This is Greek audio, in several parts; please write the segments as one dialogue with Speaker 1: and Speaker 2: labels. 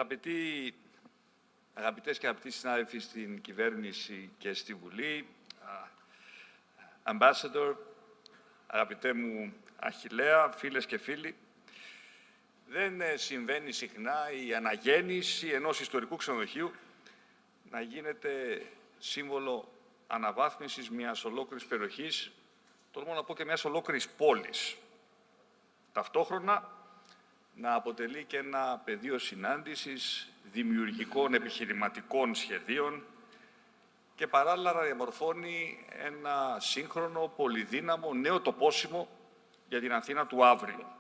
Speaker 1: Αγαπητές και αγαπητοί συνάδελφοι στην κυβέρνηση και στη Βουλή, Ambassador, αγαπητέ μου Αχιλλέα, φίλες και φίλοι, δεν συμβαίνει συχνά η αναγέννηση ενός ιστορικού ξενοδοχείου να γίνεται σύμβολο αναβάθμισης μιας ολόκληρης περιοχής, τολμώ να πω και μιας ολόκληρης πόλης. Ταυτόχρονα να αποτελεί και ένα πεδίο συνάντησης δημιουργικών επιχειρηματικών σχεδίων και παράλληλα να διαμορφώνει ένα σύγχρονο, πολυδύναμο, νέο τοπόσιμο για την Αθήνα του αύριο.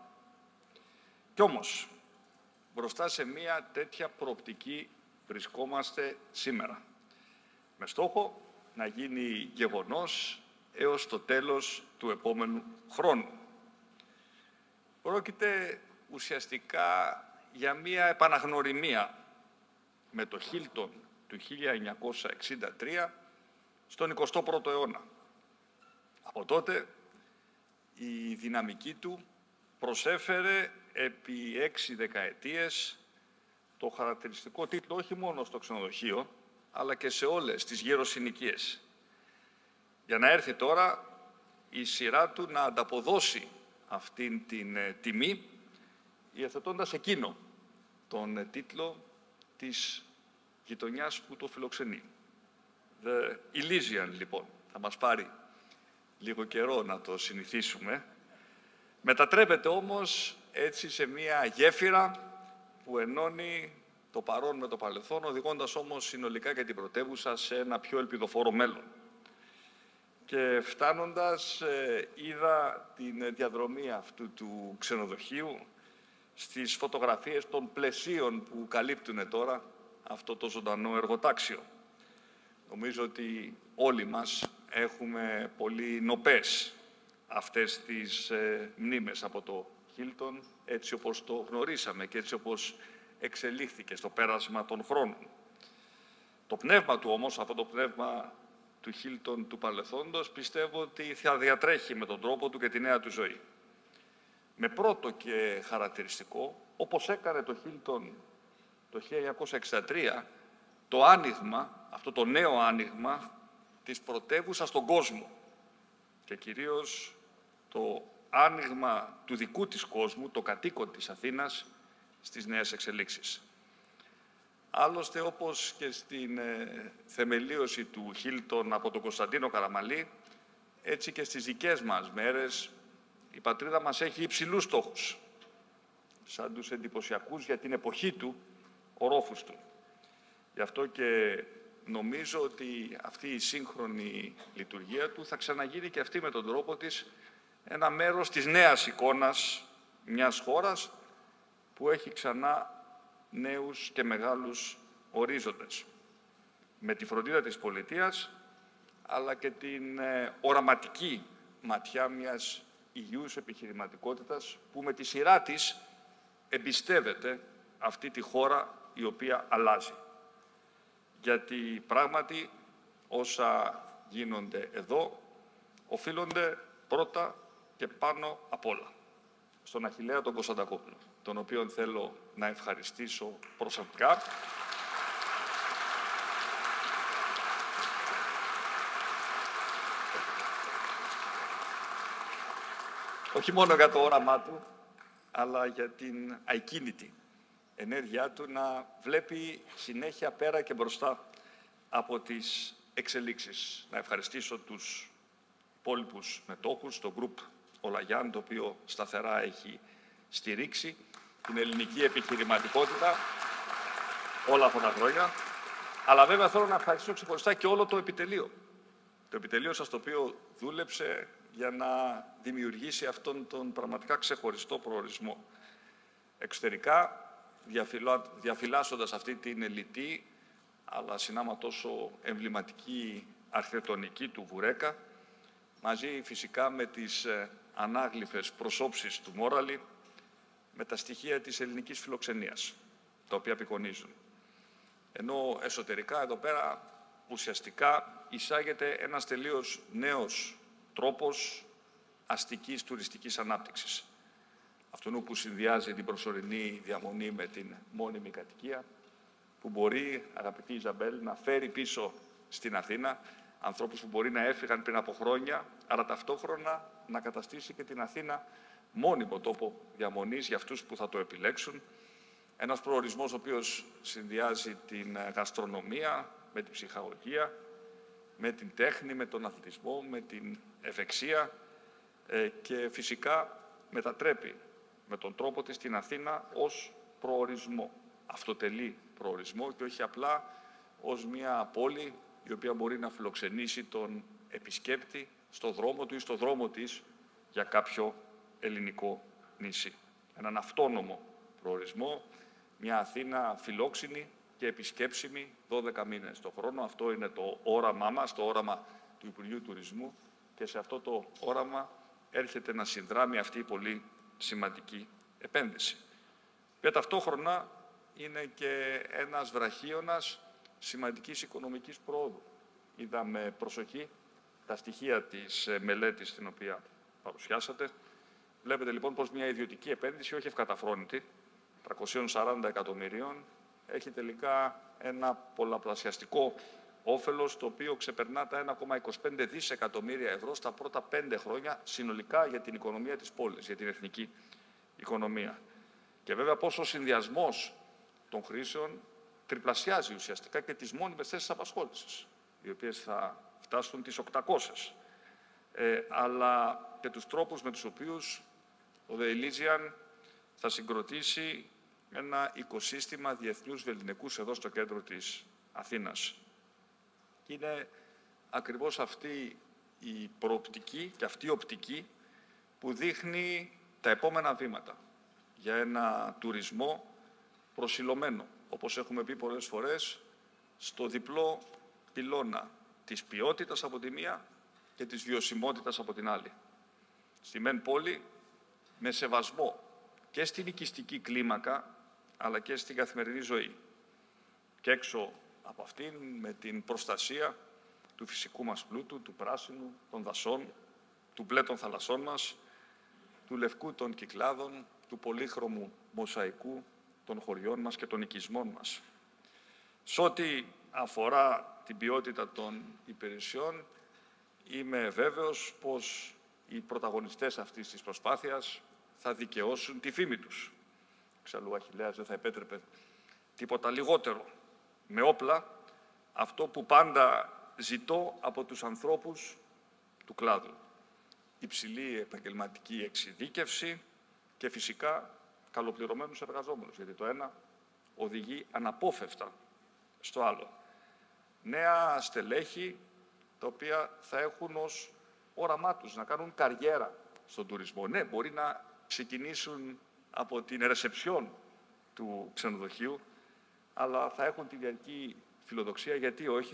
Speaker 1: Κι όμως, μπροστά σε μια τέτοια προοπτική βρισκόμαστε σήμερα, με στόχο να γίνει γεγονός έως το τέλος του επόμενου χρόνου. Πρόκειται ουσιαστικά για μια επαναγνωριμία με το Χίλτον του 1963 στον 21ο αιώνα. Από τότε η δυναμική του προσέφερε επί 6 δεκαετίες το χαρακτηριστικό τίτλο όχι μόνο στο ξενοδοχείο, αλλά και σε όλες τις γύρω συνοικίες. Για να έρθει τώρα η σειρά του να ανταποδώσει αυτήν την τιμή, υιοθετώντας εκείνο τον τίτλο της γειτονιάς που το φιλοξενεί. The Elysian, λοιπόν. Θα μας πάρει λίγο καιρό να το συνηθίσουμε. Μετατρέπεται όμως έτσι σε μια γέφυρα που ενώνει το παρόν με το παρελθόν, οδηγώντας όμως συνολικά και την πρωτεύουσα σε ένα πιο ελπιδοφόρο μέλλον. Και φτάνοντας, είδα την διαδρομή αυτού του ξενοδοχείου στις φωτογραφίες των πλαισίων που καλύπτουν τώρα αυτό το ζωντανό εργοτάξιο. Νομίζω ότι όλοι μας έχουμε πολύ νοπές αυτές τις μνήμες από το Χίλτον, έτσι όπως το γνωρίσαμε και έτσι όπως εξελίχθηκε στο πέρασμα των χρόνων. Το πνεύμα του όμως, αυτό το πνεύμα του Χίλτον του παρελθόντος, πιστεύω ότι θα διατρέχει με τον τρόπο του και τη νέα του ζωή. Με πρώτο και χαρακτηριστικό, όπως έκανε το Χίλτον το 1963, το άνοιγμα, αυτό το νέο άνοιγμα της πρωτεύουσας στον κόσμο και κυρίως το άνοιγμα του δικού της κόσμου, το κατοίκον της Αθήνας, στις νέες εξελίξεις. Άλλωστε, όπως και στην θεμελίωση του Χίλτον από τον Κωνσταντίνο Καραμαλή, έτσι και στις δικές μας μέρες η πατρίδα μας έχει υψηλούς στόχους, σαν τους εντυπωσιακούς για την εποχή του ορόφους του. Γι' αυτό και νομίζω ότι αυτή η σύγχρονη λειτουργία του θα ξαναγίνει και αυτή με τον τρόπο της ένα μέρος της νέας εικόνας μιας χώρας που έχει ξανά νέους και μεγάλους ορίζοντες. Με τη φροντίδα της πολιτείας, αλλά και την οραματική ματιά μιας υγιούς επιχειρηματικότητας που με τη σειρά της εμπιστεύεται αυτή τη χώρα η οποία αλλάζει. Γιατί πράγματι όσα γίνονται εδώ οφείλονται πρώτα και πάνω απ' όλα στον Αχιλλέα τον Κωνσταντακόπουλο, τον οποίον θέλω να ευχαριστήσω προσωπικά όχι μόνο για το όραμά του, αλλά για την ακίνητη ενέργειά του να βλέπει συνέχεια πέρα και μπροστά από τις εξελίξεις. Να ευχαριστήσω τους υπόλοιπους μετόχους, το Group Olagyan, το οποίο σταθερά έχει στηρίξει την ελληνική επιχειρηματικότητα όλα αυτά τα χρόνια. Αλλά βέβαια θέλω να ευχαριστήσω ξεχωριστά και όλο το επιτελείο. Το επιτελείο σας το οποίο δούλεψε για να δημιουργήσει αυτόν τον πραγματικά ξεχωριστό προορισμό. Εξωτερικά, διαφυλάσσοντας αυτή την ελιτή, αλλά συνάμα τόσο εμβληματική αρχιτεκτονική του Βουρέκα, μαζί φυσικά με τις ανάγλυφες προσώψεις του Μόραλη, με τα στοιχεία της ελληνικής φιλοξενίας, τα οποία απεικονίζουν. Ενώ εσωτερικά, εδώ πέρα, ουσιαστικά εισάγεται ένας τελείως νέος τρόπος αστικής τουριστικής ανάπτυξης. αυτού που συνδυάζει την προσωρινή διαμονή με την μόνιμη κατοικία, που μπορεί, αγαπητή Ιζαμπέλ, να φέρει πίσω στην Αθήνα ανθρώπους που μπορεί να έφυγαν πριν από χρόνια, αλλά ταυτόχρονα να καταστήσει και την Αθήνα μόνιμο τόπο διαμονής για αυτούς που θα το επιλέξουν. Ένας προορισμός ο οποίος συνδυάζει την γαστρονομία με την ψυχαγωγία, με την τέχνη, με τον αθλητισμό, με την ευεξία και φυσικά μετατρέπει με τον τρόπο της την Αθήνα ως προορισμό, αυτοτελή προορισμό και όχι απλά ως μια πόλη η οποία μπορεί να φιλοξενήσει τον επισκέπτη στο δρόμο του ή στο δρόμο της για κάποιο ελληνικό νησί. Έναν αυτόνομο προορισμό, μια Αθήνα φιλόξενη και επισκέψιμη 12 μήνες το χρόνο. Αυτό είναι το όραμά μας, το όραμα του Υπουργείου Τουρισμού και σε αυτό το όραμα έρχεται να συνδράμει αυτή η πολύ σημαντική επένδυση. Και ταυτόχρονα είναι και ένας βραχίωνας σημαντικής οικονομικής πρόοδου. Είδαμε προσοχή τα στοιχεία της μελέτης την οποία παρουσιάσατε. Βλέπετε λοιπόν πως μια ιδιωτική επένδυση, όχι ευκαταφρόνητη, 340 εκατομμυρίων, έχει τελικά ένα πολλαπλασιαστικό όφελος, το οποίο ξεπερνά τα 1,25 δισεκατομμύρια ευρώ στα πρώτα 5 χρόνια συνολικά για την οικονομία της πόλης, για την εθνική οικονομία. Και βέβαια πως ο συνδυασμός των χρήσεων τριπλασιάζει ουσιαστικά και τις μόνιμες θέσεις απασχόλησης, οι οποίες θα φτάσουν τις 800, αλλά και τους τρόπους με τους οποίους ο The Elysian θα συγκροτήσει ένα οικοσύστημα διεθνούς βεληνικούς εδώ στο κέντρο της Αθήνας. Και είναι ακριβώς αυτή η προοπτική και αυτή η οπτική που δείχνει τα επόμενα βήματα για ένα τουρισμό προσιλωμένο, όπως έχουμε πει πολλές φορές, στο διπλό πυλώνα της ποιότητας από τη μία και της βιωσιμότητας από την άλλη. Στη μεν πόλη, με σεβασμό και στην οικιστική κλίμακα, αλλά και στην καθημερινή ζωή. Και έξω από αυτήν, με την προστασία του φυσικού μας πλούτου, του πράσινου, των δασών, του μπλε των θαλασσών μας, του λευκού των Κυκλάδων, του πολύχρωμου μοσαϊκού των χωριών μας και των οικισμών μας. Σε ό,τι αφορά την ποιότητα των υπηρεσιών, είμαι βέβαιος πως οι πρωταγωνιστές αυτής της προσπάθειας θα δικαιώσουν τη φήμη τους. Εξαλλού ο Αχιλλέας δεν θα επέτρεπε τίποτα λιγότερο. Με όπλα, αυτό που πάντα ζητώ από τους ανθρώπους του κλάδου. Υψηλή επαγγελματική εξειδίκευση και φυσικά καλοπληρωμένους εργαζόμενους, γιατί το ένα οδηγεί αναπόφευκτα στο άλλο. Νέα στελέχη, τα οποία θα έχουν ως όραμά τους να κάνουν καριέρα στον τουρισμό. Ναι, μπορεί να ξεκινήσουν από την ρεσεψιόν του ξενοδοχείου, αλλά θα έχουν τη διαρκή φιλοδοξία, γιατί όχι,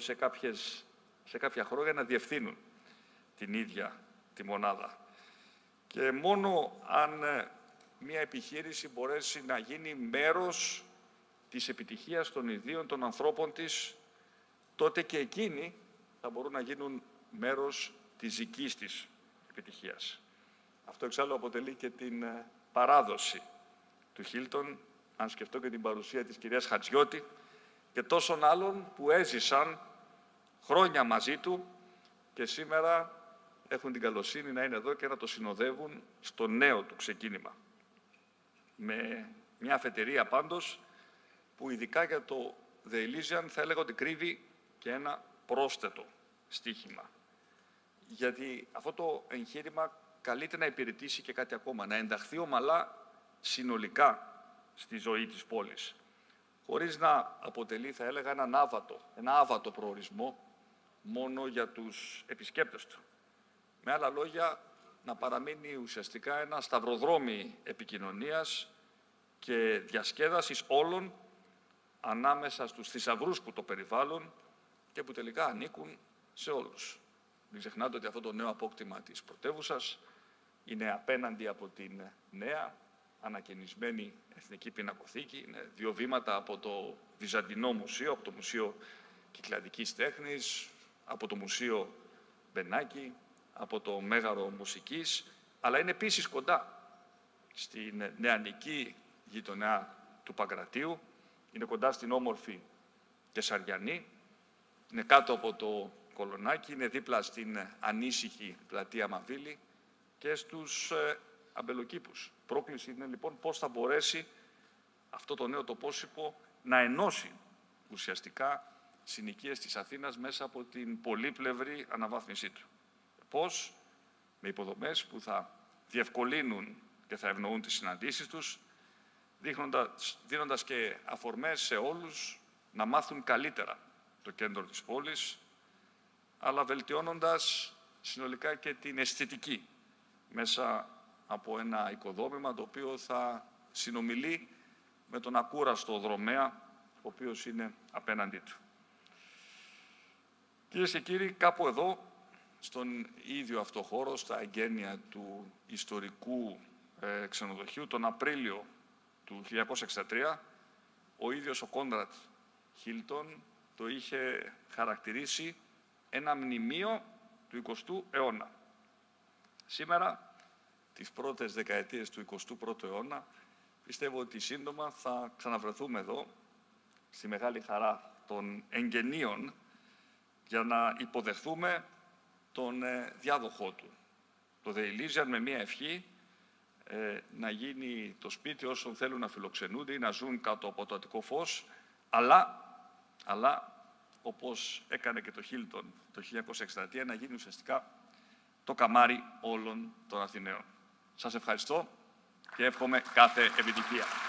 Speaker 1: σε κάποια χρόνια να διευθύνουν την ίδια τη μονάδα. Και μόνο αν μια επιχείρηση μπορέσει να γίνει μέρος της επιτυχίας των ιδίων των ανθρώπων της, τότε και εκείνοι θα μπορούν να γίνουν μέρος της δικής της επιτυχίας. Αυτό εξάλλου αποτελεί και την παράδοση του Χίλτον, αν σκεφτώ και την παρουσία της κυρίας Χατζιώτη και τόσων άλλων που έζησαν χρόνια μαζί του και σήμερα έχουν την καλοσύνη να είναι εδώ και να το συνοδεύουν στο νέο του ξεκίνημα. Με μια αφετηρία πάντως που ειδικά για το The Elysian θα έλεγα ότι κρύβει και ένα πρόσθετο στίχημα. Γιατί αυτό το εγχείρημα καλείται να υπηρετήσει και κάτι ακόμα, να ενταχθεί ομαλά συνολικά στη ζωή της πόλης, χωρίς να αποτελεί, θα έλεγα, ένα άβατο προορισμό μόνο για τους επισκέπτες του. Με άλλα λόγια, να παραμείνει ουσιαστικά ένα σταυροδρόμι επικοινωνίας και διασκέδασης όλων ανάμεσα στους θησαυρούς που το περιβάλλουν και που τελικά ανήκουν σε όλους. Μην ξεχνάτε ότι αυτό το νέο απόκτημα της πρωτεύουσας είναι απέναντι από την νέα, ανακαινισμένη Εθνική Πινακοθήκη. Είναι 2 βήματα από το Βυζαντινό Μουσείο, από το Μουσείο Κυκλαδικής Τέχνης, από το Μουσείο Μπενάκη, από το Μέγαρο Μουσικής, αλλά είναι επίσης κοντά στην νεανική γειτονιά του Παγκρατίου, είναι κοντά στην όμορφη Κεσαριανή, είναι κάτω από το Κολονάκι, είναι δίπλα στην ανήσυχη πλατεία Μαβίλη και στους αμπελοκήπους. Πρόκληση είναι λοιπόν πώς θα μπορέσει αυτό το νέο τοπόσυπο να ενώσει ουσιαστικά συνοικίες της Αθήνας μέσα από την πολύπλευρη αναβάθμισή του. Πώς? Με υποδομές που θα διευκολύνουν και θα ευνοούν τις συναντήσεις τους, δίνοντας και αφορμές σε όλους να μάθουν καλύτερα το κέντρο της πόλης, αλλά βελτιώνοντας συνολικά και την αισθητική μέσα από ένα οικοδόμημα το οποίο θα συνομιλεί με τον ακούραστο δρομέα, ο οποίος είναι απέναντί του. Κυρίες και κύριοι, κάπου εδώ, στον ίδιο αυτό χώρο, στα εγγένεια του ιστορικού ξενοδοχείου, τον Απρίλιο του 1963, ο ίδιος ο Κόνραντ Χίλτον το είχε χαρακτηρίσει ένα μνημείο του 20ου αιώνα. Σήμερα, τις πρώτες δεκαετίες του 21ου αιώνα, πιστεύω ότι σύντομα θα ξαναβρεθούμε εδώ, στη μεγάλη χαρά των εγγενείων, για να υποδεχθούμε τον διάδοχό του, το The Elysian, με μία ευχή να γίνει το σπίτι όσων θέλουν να φιλοξενούνται ή να ζουν κάτω από το Αττικό φως, αλλά όπως έκανε και το Χίλτον το 1963, να γίνει ουσιαστικά το καμάρι όλων των Αθηναίων. Σας ευχαριστώ και εύχομαι κάθε επιτυχία.